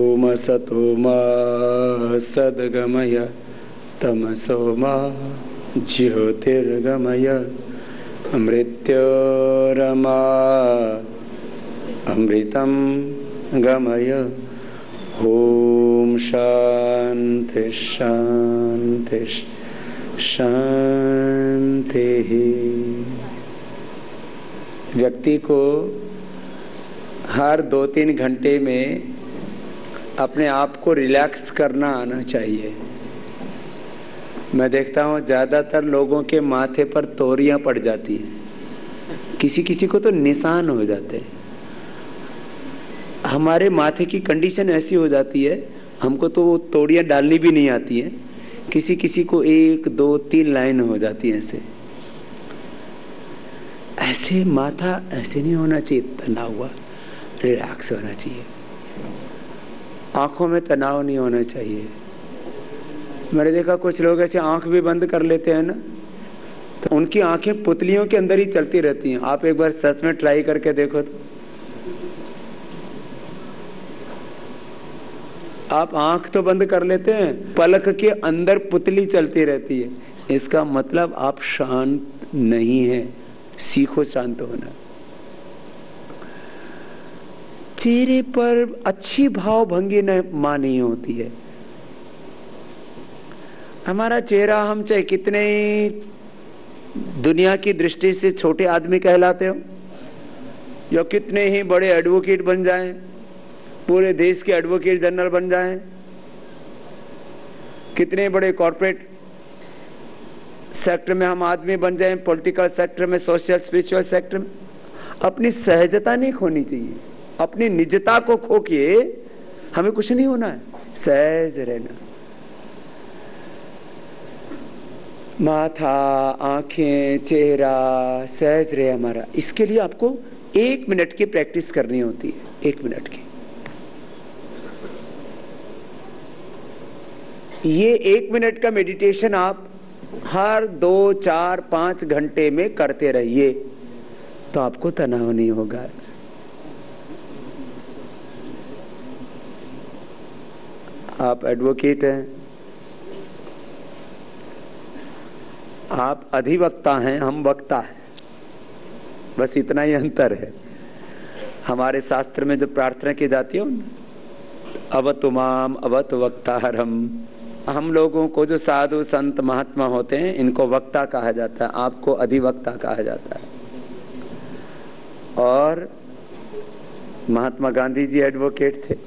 ओम सतो मा सद्गमय तमसो मा ज्योतिर्गमय मृत्योरमा अमृतं गमय। ओम शांति शांति शांति। व्यक्ति को हर 2-3 घंटे में अपने आप को रिलैक्स करना आना चाहिए। मैं देखता हूँ ज्यादातर लोगों के माथे पर तोरियां पड़ जाती हैं, किसी किसी को तो निशान हो जाते हैं। हमारे माथे की कंडीशन ऐसी हो जाती है, हमको तो वो तोड़ियां डालनी भी नहीं आती है, किसी किसी को 1, 2, 3 लाइन हो जाती है। ऐसे माथा ऐसे नहीं होना चाहिए, तनाव हुआ, रिलैक्स होना चाहिए। आंखों में तनाव नहीं होना चाहिए। मैंने देखा कुछ लोग ऐसे आंख भी बंद कर लेते हैं ना, तो उनकी आंखें पुतलियों के अंदर ही चलती रहती हैं। आप एक बार सच में ट्राई करके देखो तो आप आंख तो बंद कर लेते हैं, पलक के अंदर पुतली चलती रहती है। इसका मतलब आप शांत नहीं है। सीखो शांत होना। चेहरे पर अच्छी भाव भंगी मां नहीं होती है। हमारा चेहरा, हम चाहे कितने दुनिया की दृष्टि से छोटे आदमी कहलाते हो या कितने ही बड़े एडवोकेट बन जाएं, पूरे देश के एडवोकेट जनरल बन जाएं, कितने बड़े कॉर्पोरेट सेक्टर में हम आदमी बन जाएं, पॉलिटिकल सेक्टर में, सोशल स्पिरिचुअल सेक्टर में, अपनी सहजता नहीं खोनी चाहिए। अपनी निजता को खो के हमें कुछ नहीं होना है। सहज रहना। माथा, आंखें, चेहरा सहज रहे हमारा। इसके लिए आपको 1 मिनट की प्रैक्टिस करनी होती है। 1 मिनट की। ये 1 मिनट का मेडिटेशन आप हर 2, 4, 5 घंटे में करते रहिए तो आपको तनाव नहीं होगा। आप एडवोकेट हैं, आप अधिवक्ता हैं, हम वक्ता हैं, बस इतना ही अंतर है। हमारे शास्त्र में जो प्रार्थना की जाती है, अवतु माम अवतु वक्ताहरम। हम लोगों को जो साधु संत महात्मा होते हैं, इनको वक्ता कहा जाता है, आपको अधिवक्ता कहा जाता है। और महात्मा गांधी जी एडवोकेट थे,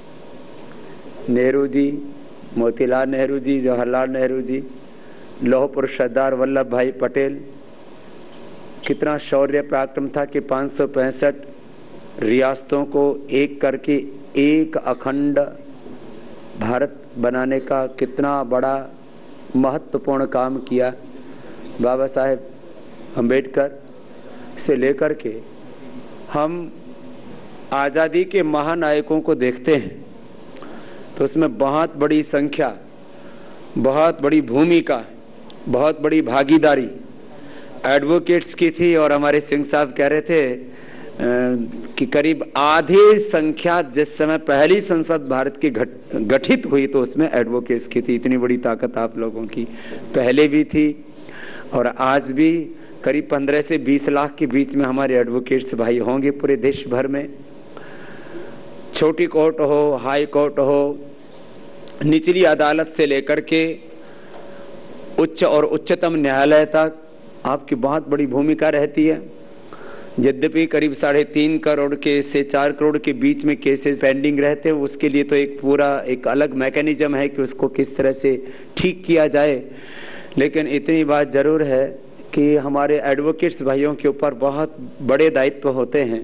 नेहरू जी, मोतीलाल नेहरू जी, जवाहरलाल नेहरू जी, लौह पुरुष सरदार वल्लभ भाई पटेल। कितना शौर्य पराक्रम था कि 565 रियासतों को एक करके एक अखंड भारत बनाने का कितना बड़ा महत्वपूर्ण काम किया। बाबा साहेब अंबेडकर से लेकर के हम आज़ादी के महानायकों को देखते हैं तो उसमें बहुत बड़ी संख्या, बहुत बड़ी भूमिका, बहुत बड़ी भागीदारी एडवोकेट्स की थी। और हमारे सिंह साहब कह रहे थे कि करीब आधी संख्या जिस समय पहली संसद भारत की गठित हुई तो उसमें एडवोकेट्स की थी। इतनी बड़ी ताकत आप लोगों की पहले भी थी और आज भी करीब 15 से 20 लाख के बीच में हमारे एडवोकेट्स भाई होंगे पूरे देश भर में। छोटी कोर्ट हो, हाई कोर्ट हो, निचली अदालत से लेकर के उच्च और उच्चतम न्यायालय तक आपकी बहुत बड़ी भूमिका रहती है। यद्यपि करीब 3.5 करोड़ के से 4 करोड़ के बीच में केसेस पेंडिंग रहते हैं, उसके लिए तो एक पूरा एक अलग मैकेनिज्म है कि उसको किस तरह से ठीक किया जाए। लेकिन इतनी बात जरूर है कि हमारे एडवोकेट्स भाइयों के ऊपर बहुत बड़े दायित्व होते हैं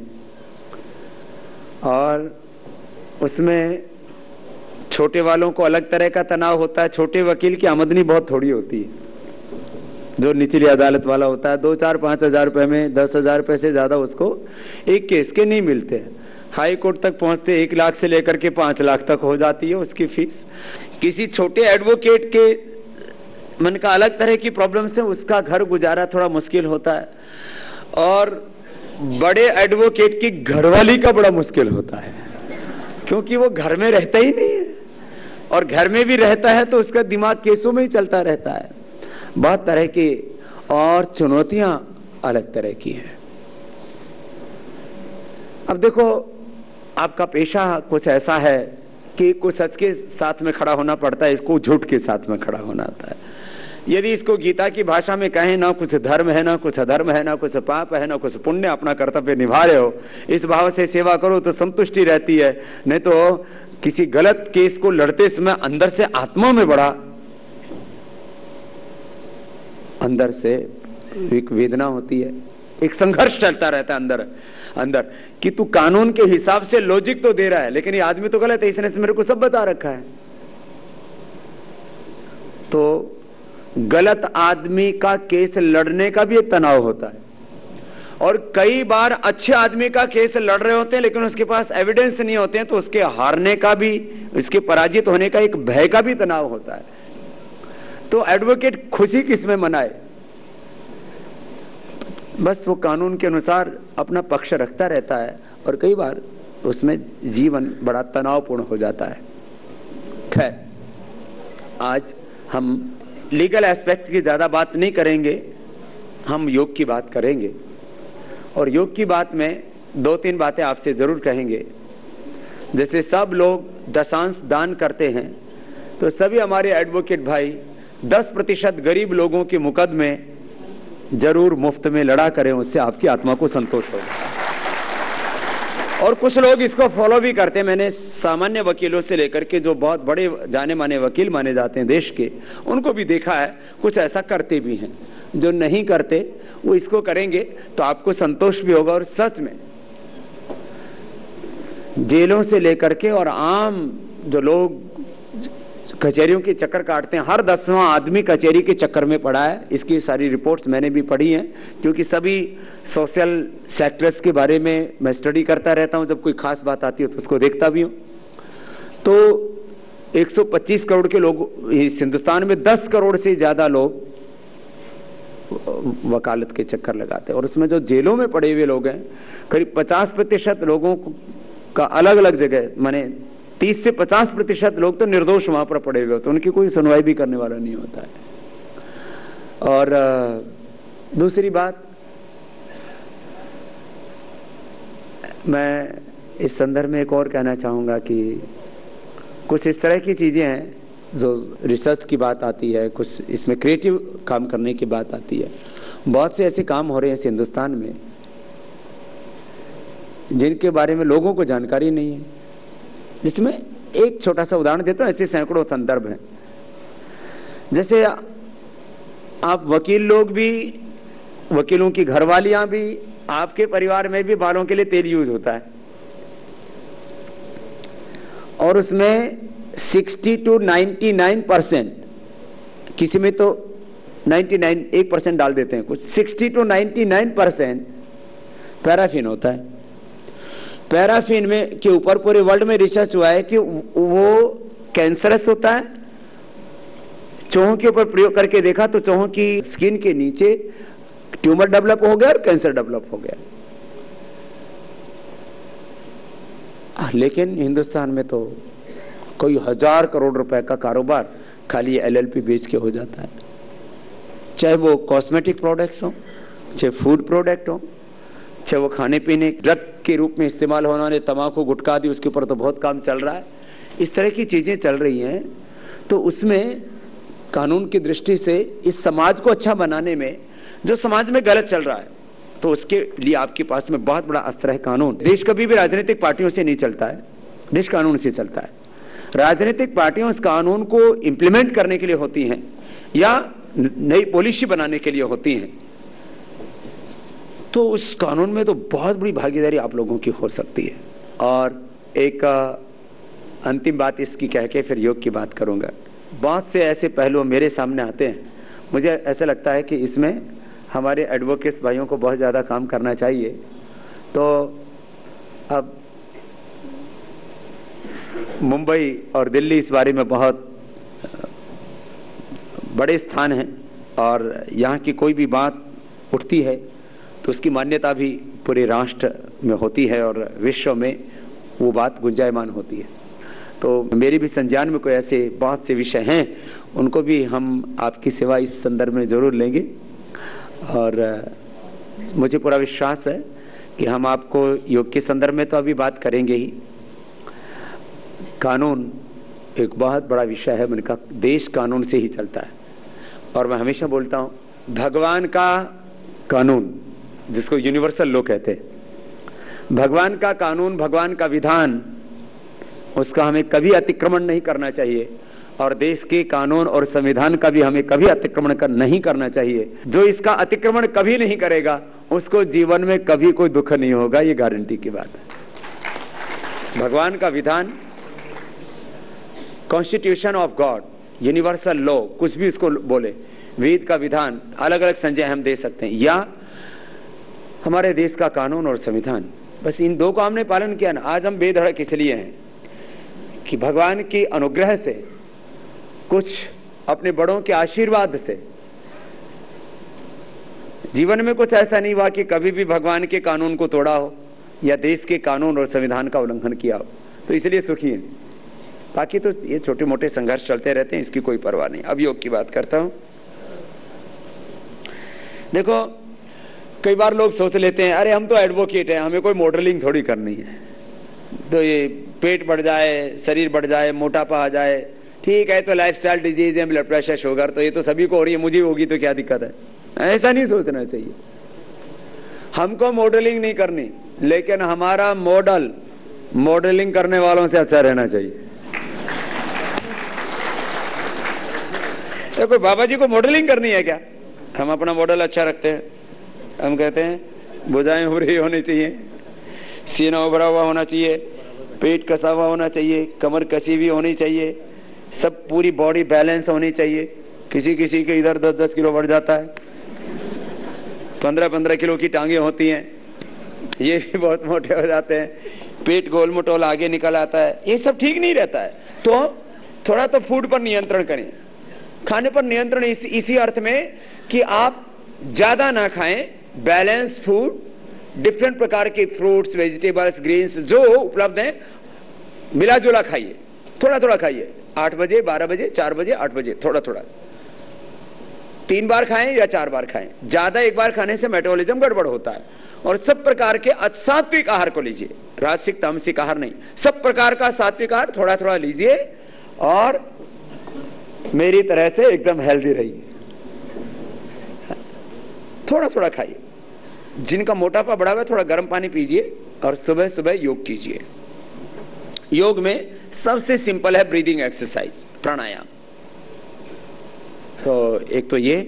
और उसमें छोटे वालों को अलग तरह का तनाव होता है। छोटे वकील की आमदनी बहुत थोड़ी होती है। जो निचली अदालत वाला होता है 2, 4, 5 हजार रुपए में 10,000 रुपए से ज्यादा उसको एक केस के नहीं मिलते। हाई कोर्ट तक पहुंचते 1 लाख से लेकर के 5 लाख तक हो जाती है उसकी फीस। किसी छोटे एडवोकेट के मन का अलग तरह की प्रॉब्लम से उसका घर गुजारा थोड़ा मुश्किल होता है और बड़े एडवोकेट की घरवाली का बड़ा मुश्किल होता है क्योंकि वो घर में रहता ही नहीं है, और घर में भी रहता है तो उसका दिमाग केसों में ही चलता रहता है। बहुत तरह की और चुनौतियां अलग तरह की हैं। अब देखो, आपका पेशा कुछ ऐसा है कि कुछ सच के साथ में खड़ा होना पड़ता है, इसको झूठ के साथ में खड़ा होना आता है। यदि इसको गीता की भाषा में कहें, ना कुछ धर्म है, ना कुछ अधर्म है, ना कुछ पाप है, ना कुछ पुण्य, अपना कर्तव्य निभा रहे हो, इस भाव से सेवा करो तो संतुष्टि रहती है। नहीं तो किसी गलत केस को लड़ते समय अंदर से आत्मा में बड़ा अंदर से एक वेदना होती है, एक संघर्ष चलता रहता है अंदर अंदर कि तू कानून के हिसाब से लॉजिक तो दे रहा है, लेकिन ये आदमी तो गलत है, इसने मेरे को सब बता रखा है। तो गलत आदमी का केस लड़ने का भी एक तनाव होता है, और कई बार अच्छे आदमी का केस लड़ रहे होते हैं लेकिन उसके पास एविडेंस नहीं होते हैं, तो उसके हारने का भी, उसके पराजित होने का एक भय का भी तनाव होता है। तो एडवोकेट खुशी किसमें मनाए? बस वो कानून के अनुसार अपना पक्ष रखता रहता है, और कई बार उसमें जीवन बड़ा तनावपूर्ण हो जाता है। खैर, आज हम लीगल एस्पेक्ट की ज्यादा बात नहीं करेंगे, हम योग की बात करेंगे। और योग की बात में 2-3 बातें आपसे जरूर कहेंगे। जैसे सब लोग दशांश दान करते हैं, तो सभी हमारे एडवोकेट भाई 10% गरीब लोगों के मुकदमे जरूर मुफ्त में लड़ा करें, उससे आपकी आत्मा को संतोष होगा। और कुछ लोग इसको फॉलो भी करते हैं। मैंने सामान्य वकीलों से लेकर के जो बहुत बड़े जाने माने वकील माने जाते हैं देश के, उनको भी देखा है, कुछ ऐसा करते भी हैं। जो नहीं करते वो इसको करेंगे तो आपको संतोष भी होगा। और सच में जेलों से लेकर के और आम जो लोग कचहरियों के चक्कर काटते हैं, हर 10वां आदमी कचहरी के चक्कर में पड़ा है। इसकी सारी रिपोर्ट्स मैंने भी पढ़ी हैं, क्योंकि सभी सोशल सेक्टर्स के बारे में मैं स्टडी करता रहता हूं। जब कोई खास बात आती है तो उसको देखता भी हूं। तो 125 करोड़ के लोग इस हिंदुस्तान में, 10 करोड़ से ज्यादा लोग वकालत के चक्कर लगाते हैं। और उसमें जो जेलों में पड़े हुए लोग हैं, करीब 50% लोगों का अलग अलग जगह, माने 30 से 50% लोग तो निर्दोष वहां पर पड़े हुए होते हैं, उनकी कोई सुनवाई भी करने वाला नहीं होता है। और दूसरी बात, मैं इस संदर्भ में एक और कहना चाहूंगा कि कुछ इस तरह की चीजें हैं जो रिसर्च की बात आती है, कुछ इसमें क्रिएटिव काम करने की बात आती है। बहुत से ऐसे काम हो रहे हैं इस हिंदुस्तान में जिनके बारे में लोगों को जानकारी नहीं है। जिसमें एक छोटा सा उदाहरण देता हूं, ऐसे सैकड़ों संदर्भ हैं। जैसे आप वकील लोग भी, वकीलों की घरवालियां भी, आपके परिवार में भी बालों के लिए तेल यूज होता है, और उसमें 60 to 99%, किसी में तो 99 1% डाल देते हैं, कुछ 60 to 99% पैराफिन होता है। पैराफिन में के ऊपर पूरे वर्ल्ड में रिसर्च हुआ है कि वो कैंसरस होता है। चूहों के ऊपर प्रयोग करके देखा तो चूहों की स्किन के नीचे ट्यूमर डेवलप हो गया और कैंसर डेवलप हो गया। लेकिन हिंदुस्तान में तो कोई 1000 करोड़ रुपए का कारोबार खाली LLP बेच के हो जाता है। चाहे वो कॉस्मेटिक प्रोडक्ट्स हो, चाहे फूड प्रोडक्ट हो, चाहे वो खाने पीने ड्रग के रूप में इस्तेमाल होने वाले तंबाकू गुटखा दी, उसके ऊपर तो बहुत काम चल रहा है। इस तरह की चीजें चल रही हैं। तो उसमें कानून की दृष्टि से इस समाज को अच्छा बनाने में, जो समाज में गलत चल रहा है, तो उसके लिए आपके पास में बहुत बड़ा अस्त्र है कानून। देश कभी भी राजनीतिक पार्टियों से नहीं चलता है, देश कानून से चलता है। राजनीतिक पार्टियां उस कानून को इंप्लीमेंट करने के लिए होती हैं या नई पॉलिसी बनाने के लिए होती हैं। तो उस कानून में तो बहुत बड़ी भागीदारी आप लोगों की हो सकती है। और एक अंतिम बात इसकी कह के फिर योग की बात करूंगा। बहुत से ऐसे पहलू मेरे सामने आते हैं, मुझे ऐसा लगता है कि इसमें हमारे एडवोकेट्स भाइयों को बहुत ज़्यादा काम करना चाहिए। तो अब मुंबई और दिल्ली इस बारे में बहुत बड़े स्थान हैं, और यहाँ की कोई भी बात उठती है तो उसकी मान्यता भी पूरे राष्ट्र में होती है और विश्व में वो बात गुंजायमान होती है। तो मेरी भी संज्ञान में कोई ऐसे बहुत से विषय हैं, उनको भी हम आपकी सेवा इस संदर्भ में जरूर लेंगे। और मुझे पूरा विश्वास है कि हम आपको योग के संदर्भ में तो अभी बात करेंगे ही। कानून एक बहुत बड़ा विषय है। मैंने कहा देश कानून से ही चलता है, और मैं हमेशा बोलता हूं भगवान का कानून, जिसको यूनिवर्सल लॉ कहते हैं, भगवान का कानून, भगवान का विधान, उसका हमें कभी अतिक्रमण नहीं करना चाहिए, और देश के कानून और संविधान का भी हमें कभी अतिक्रमण नहीं करना चाहिए। जो इसका अतिक्रमण कभी नहीं करेगा उसको जीवन में कभी कोई दुख नहीं होगा, ये गारंटी की बात है। भगवान का विधान, constitution of God, universal law, कुछ भी इसको बोले, वेद का विधान, अलग अलग संजय हम दे सकते हैं, या हमारे देश का कानून और संविधान, बस इन दो का हमने पालन किया ना। आज हम बेधड़क इसलिए हैं कि भगवान की अनुग्रह से, कुछ अपने बड़ों के आशीर्वाद से, जीवन में कुछ ऐसा नहीं हुआ कि कभी भी भगवान के कानून को तोड़ा हो या देश के कानून और संविधान का उल्लंघन किया हो, तो इसलिए सुखी हैं। बाकी तो ये छोटे मोटे संघर्ष चलते रहते हैं, इसकी कोई परवाह नहीं। अब योग की बात करता हूं। देखो, कई बार लोग सोच लेते हैं अरे हम तो एडवोकेट हैं, हमें कोई मॉडलिंग थोड़ी करनी है, तो ये पेट बढ़ जाए, शरीर बढ़ जाए, मोटापा आ जाए, ठीक है, तो लाइफस्टाइल डिजीज है, ब्लड प्रेशर, शुगर, तो ये तो सभी को हो रही है, मुझे होगी तो क्या दिक्कत है। ऐसा नहीं सोचना चाहिए। हमको मॉडलिंग नहीं करनी, लेकिन हमारा मॉडल मॉडलिंग करने वालों से अच्छा रहना चाहिए। तो कोई बाबा जी को मॉडलिंग करनी है क्या? हम अपना मॉडल अच्छा रखते हैं। हम कहते हैं भुजाएं उभरी होनी चाहिए, सीना उभरा हुआ होना चाहिए, पेट कसा हुआ होना चाहिए, कमर कसी हुई होनी चाहिए, सब पूरी बॉडी बैलेंस होनी चाहिए। किसी किसी के इधर 10-10 किलो बढ़ जाता है, 15-15 किलो की टांगे होती हैं, ये भी बहुत मोटे हो जाते हैं, पेट गोल मटोल आगे निकल आता है, ये सब ठीक नहीं रहता है। तो थोड़ा तो फूड पर नियंत्रण करें, खाने पर नियंत्रण इसी अर्थ में कि आप ज्यादा ना खाएं, बैलेंस फूड, डिफरेंट प्रकार के फ्रूट्स, वेजिटेबल्स, ग्रेन्स जो उपलब्ध हैं, मिला जुला खाइए, थोड़ा थोड़ा खाइए। 8 बजे, 12 बजे, 4 बजे, 8 बजे, थोड़ा थोड़ा, 3 बार खाएं या 4 बार खाएं। ज्यादा एक बार खाने से मेटाबॉलिज्म गड़बड़ होता है। और सब प्रकार के सात्विक आहार को लीजिए, राजसिक तामसिक आहार नहीं, सब प्रकार का सात्विक आहार थोड़ा थोड़ा लीजिए, और मेरी तरह से एकदम हेल्दी रहिए, थोड़ा थोड़ा खाइए। जिनका मोटापा बढ़ा हुआ है थोड़ा गर्म पानी पीजिए, और सुबह सुबह योग कीजिए। योग में सबसे सिंपल है ब्रीदिंग एक्सरसाइज, प्राणायाम। तो एक तो ये,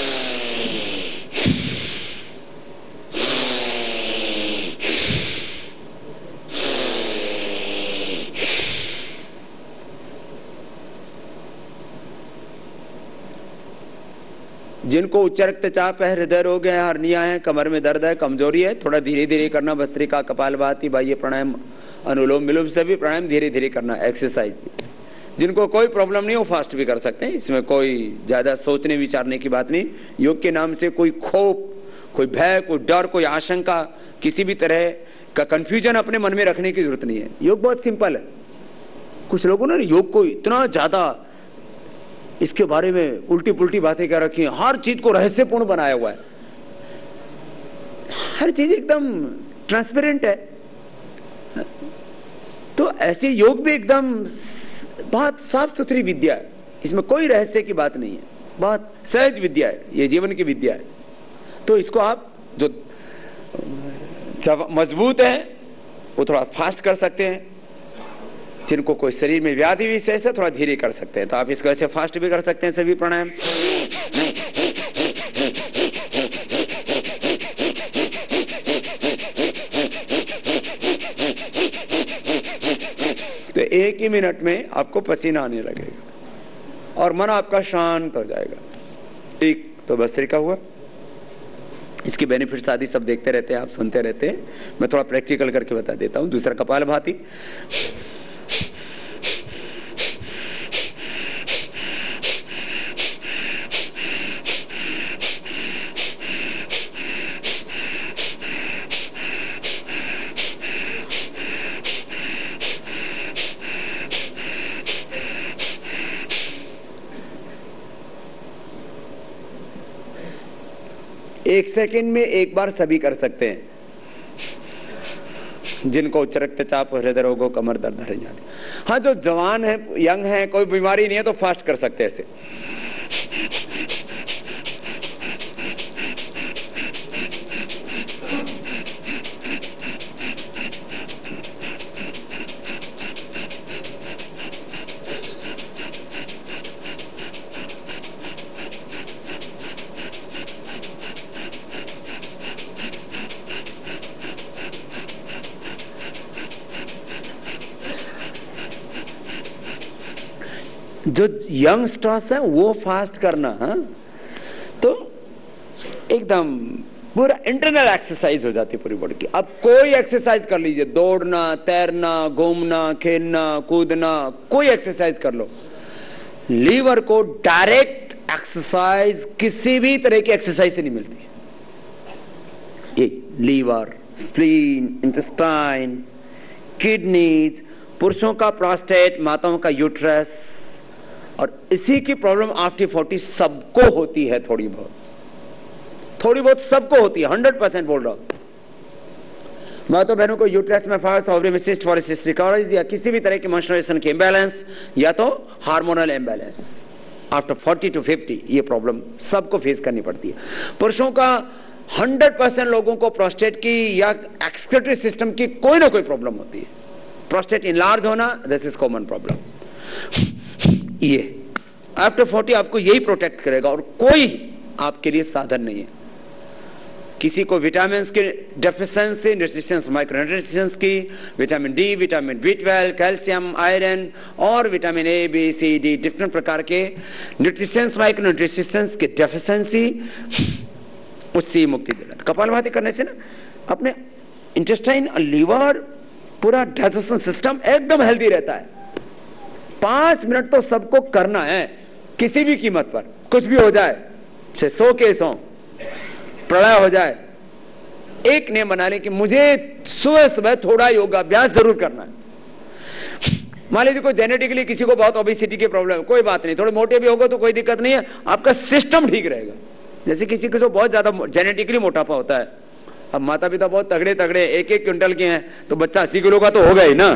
जिनको उच्च रक्तचाप है, हृदय रोग है, हर्निया है, कमर में दर्द है, कमजोरी है, थोड़ा धीरे धीरे करना। भस्त्रिका, कपालभाति, बाह्य प्राणायाम, अनुलोम विलोम सभी प्राणायाम धीरे धीरे करना, एक्सरसाइज। जिनको कोई प्रॉब्लम नहीं, वो फास्ट भी कर सकते हैं, इसमें कोई ज्यादा सोचने विचारने की बात नहीं। योग के नाम से कोई खौफ, कोई भय, कोई डर, कोई आशंका, किसी भी तरह का कंफ्यूजन अपने मन में रखने की जरूरत नहीं है। योग बहुत सिंपल है। कुछ लोगों ने योग को इतना ज्यादा इसके बारे में उल्टी पुल्टी बातें कर रखी हैं, हर चीज को रहस्यपूर्ण बनाया हुआ है, हर चीज एकदम ट्रांसपेरेंट है। तो ऐसे योग भी एकदम बहुत साफ सुथरी विद्या है, इसमें कोई रहस्य की बात नहीं है, बहुत सहज विद्या है, ये जीवन की विद्या है। तो इसको आप जो मजबूत है वो थोड़ा फास्ट कर सकते हैं, जिनको कोई शरीर में व्याधि विशेष है थोड़ा धीरे कर सकते हैं, तो आप इसको ऐसे फास्ट भी कर सकते हैं सभी प्राणायाम। तो 1 ही मिनट में आपको पसीना आने लगेगा और मन आपका शांत हो जाएगा। एक तो भस्त्रिका हुआ, इसके बेनिफिट्स आदि सब देखते रहते हैं आप, सुनते रहते हैं, मैं थोड़ा प्रैक्टिकल करके बता देता हूं। दूसरा कपालभाति, 1 सेकंड में एक बार सभी कर सकते हैं, जिनको उच्च रक्तचाप, हृदय रोगों, कमर दर्द, हृदय आदि। हाँ, जो जवान है, यंग है, कोई बीमारी नहीं है तो फास्ट कर सकते हैं ऐसे। जो यंगस्टर्स है वो फास्ट करना, हाँ? तो एकदम पूरा इंटरनल एक्सरसाइज हो जाती है पूरी बॉडी की। अब कोई एक्सरसाइज कर लीजिए, दौड़ना, तैरना, घूमना, खेलना, कूदना, कोई एक्सरसाइज कर लो, लीवर को डायरेक्ट एक्सरसाइज किसी भी तरह की एक्सरसाइज से नहीं मिलती। ये लीवर, स्प्लीन, इंटेस्टाइन, किडनीज, पुरुषों का प्रोस्टेट, माताओं का यूट्रस, और इसी की प्रॉब्लम आफ्टर 40 सबको होती है, थोड़ी बहुत सबको होती है, 100% बोल रहा हूं। मैं तो बहनों को यूट्रस में फास्ट, ओवरी में सिस्ट, पॉलिसिस्टिक या किसी भी तरह की मेंस्ट्रुएशन की इंबैलेंस या तो हार्मोनल इंबैलेंस आफ्टर 40 to 50, ये प्रॉब्लम सबको फेस करनी पड़ती है। पुरुषों का 100% लोगों को प्रोस्टेट की या एक्सक्रीटरी सिस्टम की कोई ना कोई प्रॉब्लम होती है। प्रोस्टेट इनलार्ज होना, दिस इज कॉमन प्रॉब्लम। ये आफ्टर 40 आपको यही प्रोटेक्ट करेगा और कोई आपके लिए साधन नहीं है। किसी को विटामिन की डेफिशिएंसी, न्यूट्रिशंस, माइक्रोन्यूट्रिशंस की, vitamin D, vitamin B12, calcium, iron और vitamin A, B, C, D, different प्रकार के न्यूट्रिशंस, माइक्रोन्यूट्रिशंस की डेफिशिएंसी, उससे मुक्ति दिलाता। कपालभाति करने से ना अपने इंटेस्टाइन, लीवर, पूरा डाइजेशन सिस्टम एकदम हेल्दी रहता है। 5 मिनट तो सबको करना है, किसी भी कीमत पर, कुछ भी हो जाए, 100 केस हो, प्रलय हो जाए, एक नियम बना लें कि मुझे सुबह सुबह थोड़ा योगाभ्यास जरूर करना है। मान लीजिए कोई जेनेटिकली किसी को बहुत ओबेसिटी की प्रॉब्लम है, कोई बात नहीं, थोड़े मोटे भी होगा तो कोई दिक्कत नहीं है, आपका सिस्टम ठीक रहेगा। जैसे किसी को बहुत ज्यादा जेनेटिकली मोटापा होता है, अब माता पिता बहुत तगड़े तगड़े 1-1 क्विंटल के हैं तो बच्चा 80 किलो का तो होगा ही ना।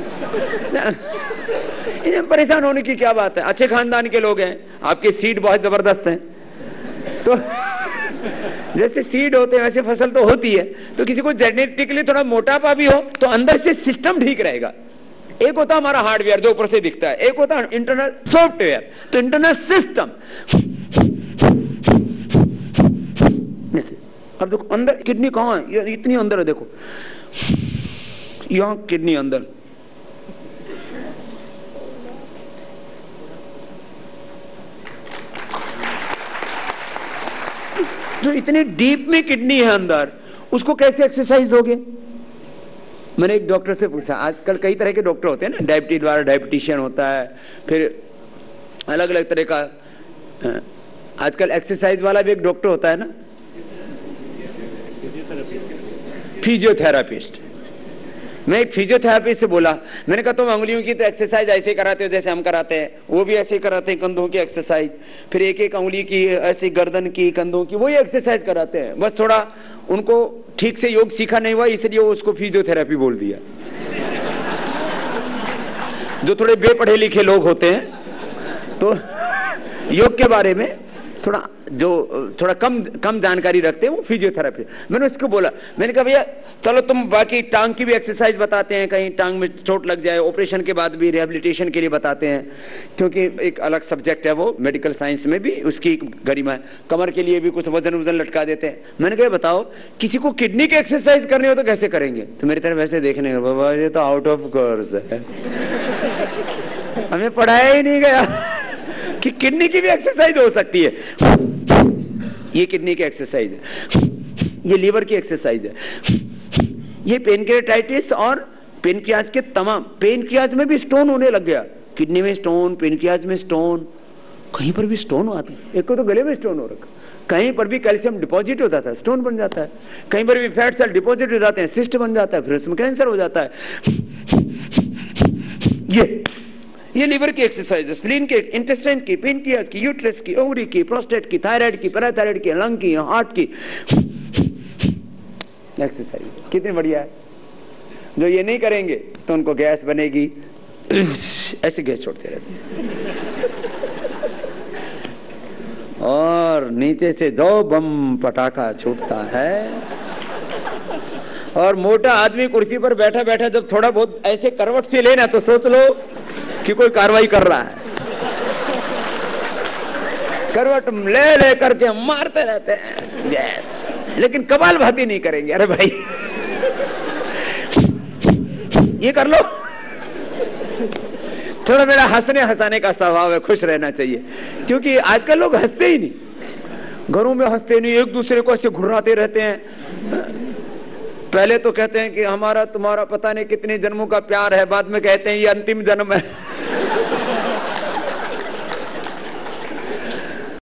परेशान होने की क्या बात है, अच्छे खानदान के लोग हैं, आपके सीड बहुत जबरदस्त हैं, तो जैसे सीड होते हैं वैसे फसल तो होती है। तो किसी को जेनेटिकली थोड़ा मोटापा भी हो तो अंदर से सिस्टम ठीक रहेगा। एक होता हमारा हार्डवेयर जो ऊपर से दिखता है, एक होता है इंटरनल सॉफ्टवेयर। तो इंटरनल सिस्टम, अब देखो अंदर किडनी कहां है, ये इतनी अंदर है, देखो यहां किडनी अंदर, जो इतनी डीप में किडनी है अंदर, उसको कैसे एक्सरसाइज दोगे? मैंने एक डॉक्टर से पूछा, आजकल कई तरह के डॉक्टर होते हैं ना, डायबिटीज वाला डायबिटिशियन होता है, फिर अलग अलग तरह का, आजकल एक्सरसाइज वाला भी एक डॉक्टर होता है ना, फिजियोथेरापिस्ट। मैं एक फिजियोथेरापिस्ट से बोला, मैंने कहा तुम अंगुलियों की तो एक्सरसाइज ऐसे ही कराते हो जैसे हम कराते हैं, वो भी ऐसे ही कराते हैं, कंधों की एक्सरसाइज, फिर एक एक अंगुली की ऐसे, गर्दन की, कंधों की, वही एक्सरसाइज कराते हैं। बस थोड़ा उनको ठीक से योग सीखा नहीं हुआ, इसलिए वो उसको फिजियोथेरापी बोल दिया। जो थोड़े बेपढ़े लिखे लोग होते हैं तो योग के बारे में थोड़ा कम जानकारी रखते हैं, वो फिजियोथेरापी। मैंने उसको बोला, मैंने कहा भैया चलो तुम बाकी टांग की भी एक्सरसाइज बताते हैं, कहीं टांग में चोट लग जाए, ऑपरेशन के बाद भी रिहेबिलिटेशन के लिए बताते हैं, क्योंकि एक अलग सब्जेक्ट है वो, मेडिकल साइंस में भी उसकी गरिमा है। कमर के लिए भी कुछ वजन लटका देते हैं। मैंने कहा बताओ किसी को किडनी की एक्सरसाइज करनी हो तो कैसे करेंगे? तो मेरी तरफ वैसे देखने का, बाबा ये तो आउट ऑफ कोर्स है, हमें पढ़ाया ही नहीं गया कि किडनी की भी एक्सरसाइज हो सकती है। ये किडनी की एक्सरसाइज है, ये लीवर की एक्सरसाइज है, ये पेनक्रियाटाइटिस और पेनक्रियाज के तमाम, पेनक्रियाज में भी स्टोन होने लग गया, किडनी में स्टोन, पेनक्रियाज में स्टोन, कहीं पर भी स्टोन आते हैं। एक को तो गले में स्टोन हो रखा, कहीं पर भी कैल्शियम डिपॉजिट हो जाता है, स्टोन बन जाता है, कहीं पर भी फैट सेल डिपॉजिट हो जाते हैं, सिस्ट बन जाता है, फिर उसमें कैंसर हो जाता है। ये लीवर की एक्सरसाइज, स्प्लीन की, इंटेस्टाइन की, पेनक्रियाज की, यूट्रस की, ओवरी की, प्रोस्टेट की, थायराइड की, पैराथायराइड की, लंग की, हार्ट की एक्सरसाइज। कितनी बढ़िया है। जो ये नहीं करेंगे तो उनको गैस बनेगी, ऐसे गैस छोड़ते रहते हैं और नीचे से दो बम पटाखा छूटता है। और मोटा आदमी कुर्सी पर बैठा बैठा जब थोड़ा बहुत ऐसे करवट से लेना तो सोच लो कि कोई कार्रवाई कर रहा है। करवट ले ले करके मारते रहते हैं गैस, लेकिन कबाल भाती नहीं करेंगे। अरे भाई ये कर लो। थोड़ा मेरा हंसने हंसाने का स्वभाव है, खुश रहना चाहिए, क्योंकि आजकल लोग हंसते ही नहीं, घरों में हंसते नहीं, एक दूसरे को ऐसे घुराते रहते हैं। पहले तो कहते हैं कि हमारा तुम्हारा पता नहीं कितने जन्मों का प्यार है, बाद में कहते हैं ये अंतिम जन्म है।